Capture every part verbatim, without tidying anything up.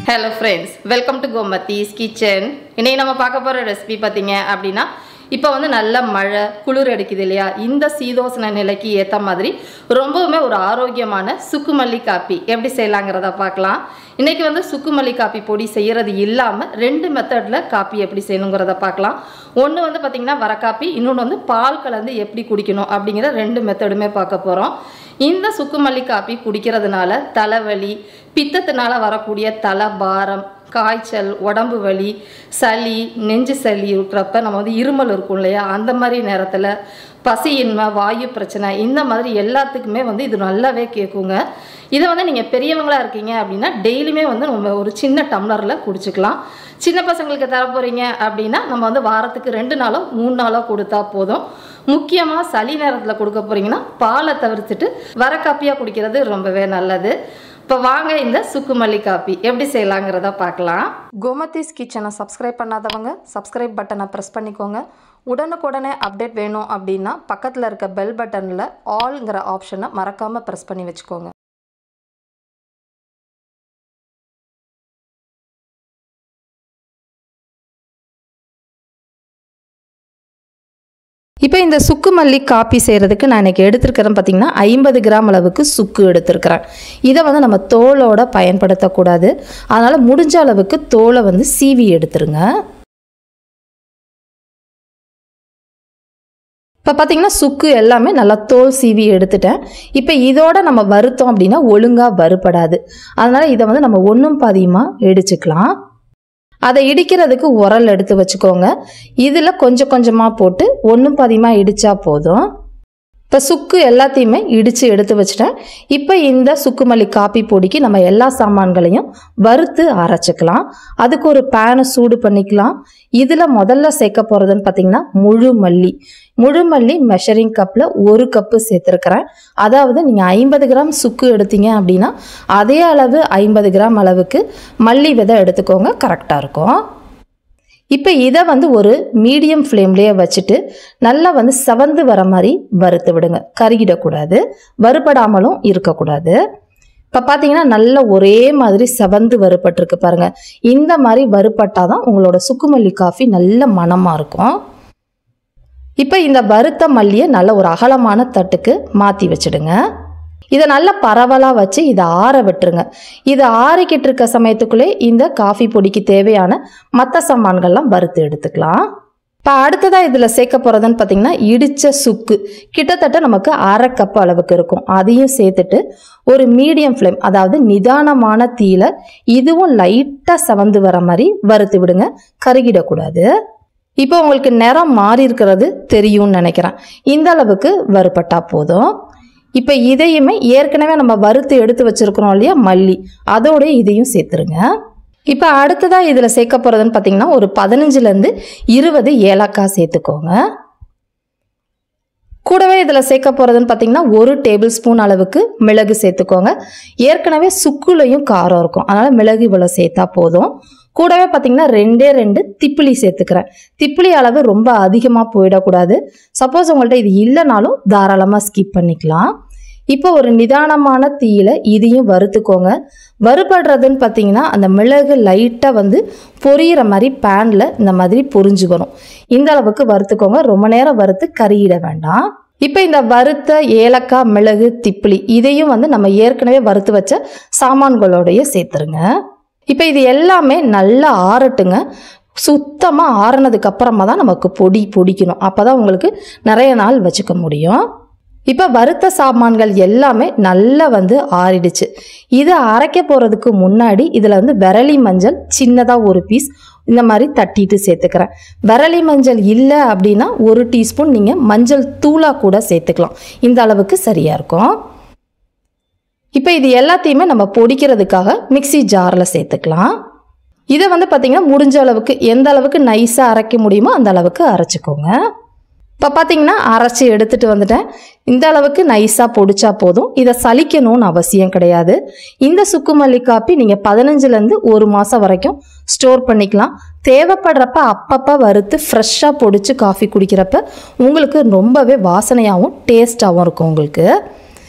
Hello friends, welcome to Gomati's Kitchen. இன்னைக்கு நம்ம பார்க்க போற ரெசிபி பாத்தீங்க அப்படினா இப்போ வந்து நல்ல மழை குளிர் அடிக்குது இல்லையா இந்த சீதோஷ்ண நிலைக்கு ஏத்த மாதிரி ரொம்பவே ஒரு ஆரோக்கியமான சுக்குமல்லி காபி எப்படி செய்யலாம்ங்கறத பார்க்கலாம். இன்னைக்கு வந்து சுக்குமல்லி காபி பொடி செய்யிறது இல்லாம ரெண்டு மெத்தட்ல காபி எப்படி செய்யணும்ங்கறத பார்க்கலாம். ஒன்னு வந்து பாத்தீங்கன்னா வர காபி, இன்னொன்னு வந்து பால் கலந்து எப்படி குடிக்கணும் அப்படிங்கற ரெண்டு மெத்தடுமே பார்க்க போறோம். இந்த சுக்குமல்லி காபி குடிக்கிறதுனால தலைவலி, பித்தத்தினால வரக்கூடிய தலபாரம், காய்ச்சல், உடம்பு வலி, சளி, நெஞ்சு சளி இருக்கிறப்ப நம்ம வந்து இருமல் இருக்கும் இல்லையா அந்த மாதிரி நேரத்தில் பசியின்மை, வாயு பிரச்சனை இந்த மாதிரி எல்லாத்துக்குமே வந்து இது நல்லாவே கேட்குங்க. இதை வந்து நீங்கள் பெரியவங்களா இருக்கீங்க அப்படின்னா டெய்லியுமே வந்து நம்ம ஒரு சின்ன டம்ளரில் குடிச்சுக்கலாம். சின்ன பசங்களுக்கு தர போகிறீங்க அப்படின்னா நம்ம வந்து வாரத்துக்கு ரெண்டு நாளோ மூணு நாளோ கொடுத்தா போதும். முக்கியமாக சளி நேரத்தில் கொடுக்க போகிறீங்கன்னா பாலை தவிர்த்துட்டு வர காப்பியாக குடிக்கிறது ரொம்பவே நல்லது. இப்போ வாங்க இந்த சுக்குமல்லி காபி எப்படி செய்யலாங்கிறத பார்க்கலாம். கோமதிஸ் கிச்சனை சப்ஸ்கிரைப் பண்ணாதவங்க சப்ஸ்கிரைப் பட்டனை ப்ரெஸ் பண்ணிக்கோங்க. உடனுக்குடனே அப்டேட் வேணும் அப்படின்னா பக்கத்தில் இருக்க பெல் பட்டனில் ஆல்ங்கிற ஆப்ஷனை மறக்காமல் ப்ரெஸ் பண்ணி வச்சுக்கோங்க. இப்போ இந்த சுக்குமல்லி காப்பி செய்கிறதுக்கு நான் இன்றைக்கி எடுத்துருக்கிறேன் பார்த்திங்கன்னா ஐம்பது கிராம் அளவுக்கு சுக்கு எடுத்துருக்கிறேன். இதை வந்து நம்ம தோலோடு பயன்படுத்தக்கூடாது, அதனால் முடிஞ்ச அளவுக்கு தோலை வந்து சீவி எடுத்துருங்க. இப்போ பார்த்திங்கன்னா சுக்கு எல்லாமே நல்லா தோல் சீவி எடுத்துட்டேன். இப்போ இதோட நம்ம வறுத்தோம் அப்படின்னா ஒழுங்காக வறுபடாது, அதனால் இதை வந்து நம்ம ஒன்றும் பாதியமாக இடிச்சுக்கலாம். அதை இடிக்கிறதுக்கு உரல் எடுத்து வச்சுக்கோங்க. இதில் கொஞ்சம் கொஞ்சமாக போட்டு ஒன்றும் பாதியமாக இடித்தா போதும். இப்போ சுக்கு எல்லாத்தையுமே இடித்து எடுத்து வச்சுட்டேன். இப்போ இந்த சுக்குமல்லி காப்பி பொடிக்கு நம்ம எல்லா சாமான்களையும் வறுத்து அரைச்சிக்கலாம். அதுக்கு ஒரு பேனை சூடு பண்ணிக்கலாம். இதில் முதல்ல சேர்க்க போகிறதுன்னு பார்த்திங்கன்னா முழு மல்லி. முழு மல்லி மெஷரிங் கப்பில் ஒரு கப்பு சேர்த்துருக்கிறேன். அதாவது நீங்கள் ஐம்பது கிராம் சுக்கு எடுத்தீங்க அப்படின்னா அதே அளவு ஐம்பது கிராம் அளவுக்கு மல்லி விதை எடுத்துக்கோங்க, கரெக்டாக இருக்கும். இப்போ இதை வந்து ஒரு மீடியம் ஃப்ளேம்லேயே வச்சுட்டு நல்லா வந்து செவந்து வர மாதிரி வறுத்து விடுங்க. கருகிடக்கூடாது, வறுபடாமலும் இருக்கக்கூடாது. இப்போ பார்த்தீங்கன்னா நல்ல ஒரே மாதிரி செவந்து வறுபட்டிருக்கு பாருங்கள். இந்த மாதிரி வறுபட்டால் தான் உங்களோட சுக்குமல்லி காஃபி நல்ல மணமாக இருக்கும். இப்போ இந்த வறுத்த மல்லியை நல்ல ஒரு அகலமான தட்டுக்கு மாற்றி வச்சுடுங்க. இதை நல்லா பரவலாக வச்சு இதை ஆற விட்டுருங்க. இது ஆறிக்கிட்டு இருக்க சமயத்துக்குள்ளே இந்த காஃபி பொடிக்கு தேவையான மற்ற சாமான்கள்லாம் வறுத்து எடுத்துக்கலாம். இப்போ அடுத்ததாக இதில் சேர்க்க போகிறதுன்னு பார்த்திங்கன்னா இடித்த சுக்கு கிட்டத்தட்ட நமக்கு அரை கப் அளவுக்கு இருக்கும். அதையும் சேர்த்துட்டு ஒரு மீடியம் ஃப்ளேம், அதாவது நிதானமான தீயில இதுவும் லைட்டாக செவந்து வர மாதிரி வறுத்து விடுங்க, கருகிடக்கூடாது. இப்போ உங்களுக்கு நிறம் மாறி இருக்கிறது தெரியும்னு நினைக்கிறேன். இந்த அளவுக்கு வறுபட்டா போதும். இப்போ இதையுமே ஏற்கனவே நம்ம வறுத்து எடுத்து வச்சுருக்கிறோம் இல்லையா மல்லி, அதோட இதையும் சேர்த்துருங்க. இப்போ அடுத்ததாக இதில் சேர்க்க போகிறதுன்னு பார்த்திங்கன்னா ஒரு பதினஞ்சுலேருந்து இருபது ஏலக்காய் சேர்த்துக்கோங்க. கூடவே இதில் சேர்க்க போகிறதுன்னு பார்த்திங்கன்னா ஒரு டேபிள் ஸ்பூன் அளவுக்கு மிளகு சேர்த்துக்கோங்க. ஏற்கனவே சுக்குலையும் காரம் இருக்கும், அதனால் மிளகு இவ்வளோ சேர்த்தா போதும். கூடவே பார்த்திங்கன்னா ரெண்டே ரெண்டு திப்பிலி சேர்த்துக்கிறேன். திப்பிலி அளவு ரொம்ப அதிகமாக போயிடக்கூடாது. சப்போஸ் உங்கள்கிட்ட இது இல்லைனாலும் தாராளமாக ஸ்கிப் பண்ணிக்கலாம். இப்போ ஒரு நிதானமான தீயில இதையும் வறுத்துக்கோங்க. வறுபடுறதுன்னு பார்த்தீங்கன்னா அந்த மிளகு லைட்டாக வந்து பொரியிற மாதிரி பேனில் இந்த மாதிரி பொரிஞ்சு வரும். இந்த அளவுக்கு வறுத்துக்கோங்க, ரொம்ப நேரம் வறுத்து கறியிட வேண்டாம். இப்போ இந்த வறுத்த ஏலக்காய், மிளகு, திப்பிலி இதையும் வந்து நம்ம ஏற்கனவே வறுத்து வச்ச சாமான்களோடைய சேர்த்துருங்க. இப்போ இது எல்லாமே நல்லா ஆறட்டுங்க. சுத்தமாக ஆறுனதுக்கு அப்புறமா தான் நமக்கு பொடி பொடிக்கணும், அப்போ தான் உங்களுக்கு நிறைய நாள் வச்சுக்க முடியும். இப்போ வறுத்த சாமான்கள் எல்லாமே நல்லா வந்து ஆறிடுச்சு. இது அரைக்க போகிறதுக்கு முன்னாடி இதில் வந்து விரலி மஞ்சள் சின்னதாக ஒரு பீஸ் இந்த மாதிரி தட்டிட்டு சேர்த்துக்கிறேன். விரலி மஞ்சள் இல்லை அப்படின்னா ஒரு டீஸ்பூன் நீங்கள் மஞ்சள் தூளாக கூட சேர்த்துக்கலாம், இந்த அளவுக்கு சரியாக இருக்கும். இப்போ இது எல்லாத்தையுமே நம்ம பொடிக்கிறதுக்காக மிக்சி ஜாரில் சேர்த்துக்கலாம். இதை வந்து பார்த்திங்கன்னா முடிஞ்ச அளவுக்கு எந்த அளவுக்கு நைஸாக அரைக்க முடியுமோ அந்த அளவுக்கு அரைச்சிக்கோங்க. இப்போ பார்த்திங்கன்னா அரைச்சி எடுத்துகிட்டு வந்துட்டேன். இந்த அளவுக்கு நைஸாக பொடிச்சா போதும். இதை சலிக்கணும்னு அவசியம் கிடையாது. இந்த சுக்குமல்லி காப்பி நீங்கள் பதினஞ்சுலேருந்து ஒரு மாதம் வரைக்கும் ஸ்டோர் பண்ணிக்கலாம். தேவைப்படுறப்ப அப்பப்போ வறுத்து ஃப்ரெஷ்ஷாக பொடிச்சு காஃபி குடிக்கிறப்ப உங்களுக்கு ரொம்பவே வாசனையாகவும் டேஸ்ட்டாகவும் இருக்கும் உங்களுக்கு.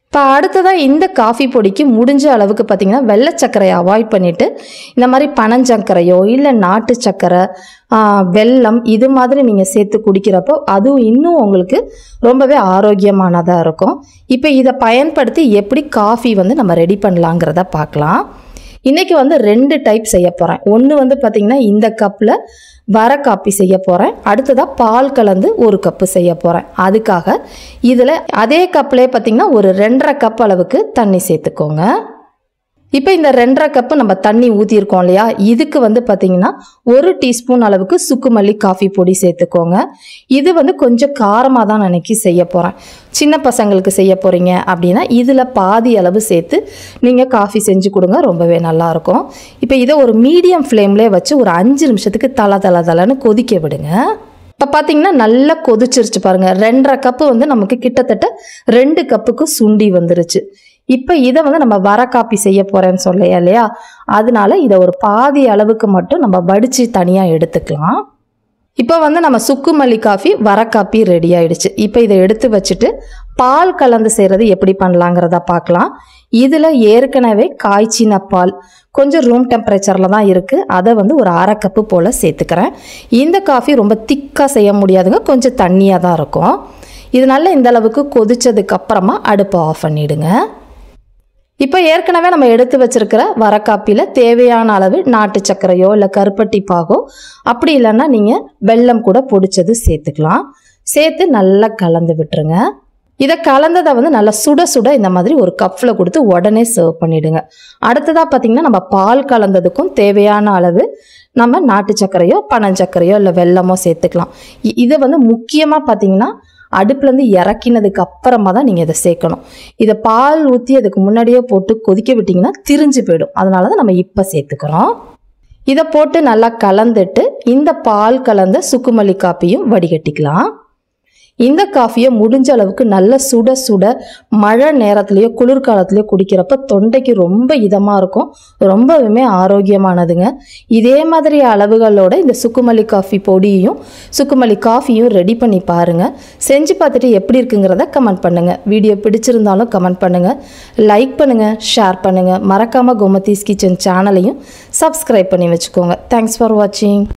இப்போ அடுத்ததாக இந்த காஃபி பொடிக்கு முடிஞ்ச அளவுக்கு பார்த்திங்கன்னா வெள்ளை சர்க்கரையை அவாய்ட் பண்ணிவிட்டு இந்த மாதிரி பனஞ்சக்கரையோ இல்லை நாட்டு சர்க்கரை, வெல்லம் இது மாதிரி நீங்கள் சேர்த்து குடிக்கிறப்போ அதுவும் இன்னும் உங்களுக்கு ரொம்பவே ஆரோக்கியமானதாக இருக்கும். இப்போ இதை பயன்படுத்தி எப்படி காஃபி வந்து நம்ம ரெடி பண்ணலாங்கிறத பார்க்கலாம். இன்றைக்கி வந்து ரெண்டு டைப் செய்ய போகிறேன். ஒன்று வந்து பார்த்திங்கன்னா இந்த கப்பில் வர காப்பி செய்ய போகிறேன். அடுத்ததாக பால் கலந்து ஒரு கப்பு செய்ய போகிறேன். அதுக்காக இதில் அதே கப்லேயே பார்த்திங்கன்னா ஒரு ரெண்டரை கப் அளவுக்கு தண்ணி சேர்த்துக்கோங்க. இப்போ இந்த ரெண்டரை கப்பு நம்ம தண்ணி ஊற்றிருக்கோம் இல்லையா, இதுக்கு வந்து பார்த்திங்கன்னா ஒரு டீஸ்பூன் அளவுக்கு சுக்குமல்லி காஃபி பொடி சேர்த்துக்கோங்க. இது வந்து கொஞ்சம் காரமாக தான் நினைக்கி செய்ய போகிறேன். சின்ன பசங்களுக்கு செய்ய போகிறீங்க அப்படின்னா இதில் பாதி அளவு சேர்த்து நீங்கள் காஃபி செஞ்சு கொடுங்க, ரொம்பவே நல்லாயிருக்கும். இப்போ இதை ஒரு மீடியம் ஃப்ளேம்லேயே வச்சு ஒரு அஞ்சு நிமிஷத்துக்கு தலை தலை தலைன்னு கொதிக்க விடுங்க. இப்போ பார்த்தீங்கன்னா நல்லா கொதிச்சிருச்சு பாருங்கள். ரெண்டரை கப்பு வந்து நமக்கு கிட்டத்தட்ட ரெண்டு கப்புக்கு சுண்டி வந்துருச்சு. இப்போ இதை வந்து நம்ம வர காப்பி செய்ய போகிறேன்னு சொல்லையா இல்லையா, அதனால இதை ஒரு பாதி அளவுக்கு மட்டும் நம்ம வடித்து தனியாக எடுத்துக்கலாம். இப்போ வந்து நம்ம சுக்குமல்லி காஃபி வர காப்பி ரெடி ஆயிடுச்சு. இப்போ இதை எடுத்து வச்சுட்டு பால் கலந்து செய்கிறது எப்படி பண்ணலாங்கிறத பார்க்கலாம். இதில் ஏற்கனவே காய்ச்சின பால் கொஞ்சம் ரூம் டெம்பரேச்சரில் தான் இருக்குது. அதை வந்து ஒரு அரை கப்பு போல் சேர்த்துக்கிறேன். இந்த காஃபி ரொம்ப திக்காக செய்ய முடியாதுங்க, கொஞ்சம் தண்ணியாக தான் இருக்கும். இதனால இந்த அளவுக்கு கொதிச்சதுக்கு அப்புறமா அடுப்பை ஆஃப் பண்ணிவிடுங்க. இப்போ ஏற்கனவே நம்ம எடுத்து வச்சிருக்கிற வர காப்பியில் தேவையான அளவு நாட்டு சர்க்கரையோ இல்லை கருப்பட்டி பாகோ அப்படி இல்லைன்னா நீங்கள் வெல்லம் கூட பொடிச்சது சேர்த்துக்கலாம். சேர்த்து நல்லா கலந்து விட்டுருங்க. இதை கலந்ததை வந்து நல்லா சுட சுட இந்த மாதிரி ஒரு கப்பில் கொடுத்து உடனே சர்வ் பண்ணிவிடுங்க. அடுத்ததாக பார்த்திங்கன்னா நம்ம பால் கலந்ததுக்கும் தேவையான அளவு நம்ம நாட்டு சர்க்கரையோ பனஞ்சக்கரையோ இல்லை வெல்லமோ சேர்த்துக்கலாம். இதை வந்து முக்கியமாக பார்த்திங்கன்னா அடுப்புலேருந்து இறக்கினதுக்கு அப்புறமா தான் நீங்கள் இதை சேர்க்கணும். இதை பால் ஊற்றி அதுக்கு முன்னாடியே போட்டு கொதிக்க விட்டிங்கன்னா திரிஞ்சு போயிடும். அதனால தான் நம்ம இப்போ சேர்த்துக்கிறோம். இதை போட்டு நல்லா கலந்துட்டு இந்த பால் கலந்த சுக்குமல்லி காப்பியும் வடிகட்டிக்கலாம். இந்த காஃபியை முடிஞ்ச அளவுக்கு நல்ல சுட சுட மழை நேரத்துலையோ குளிர்காலத்துலையோ குடிக்கிறப்ப தொண்டைக்கு ரொம்ப இதமாக இருக்கும், ரொம்பவுமே ஆரோக்கியமானதுங்க. இதே மாதிரி அளவுகளோட இந்த சுக்குமல்லி காஃபி பொடியையும் சுக்குமல்லி காஃபியும் ரெடி பண்ணி பாருங்கள். செஞ்சு பார்த்துட்டு எப்படி இருக்குங்கிறத கமெண்ட் பண்ணுங்கள். வீடியோ பிடிச்சிருந்தாலும் கமெண்ட் பண்ணுங்கள், லைக் பண்ணுங்கள், ஷேர் பண்ணுங்கள். மறக்காமல் கோமதீஸ் கிச்சன் சேனலையும் சப்ஸ்கிரைப் பண்ணி வச்சுக்கோங்க. தேங்க்ஸ் ஃபார் வாட்சிங்.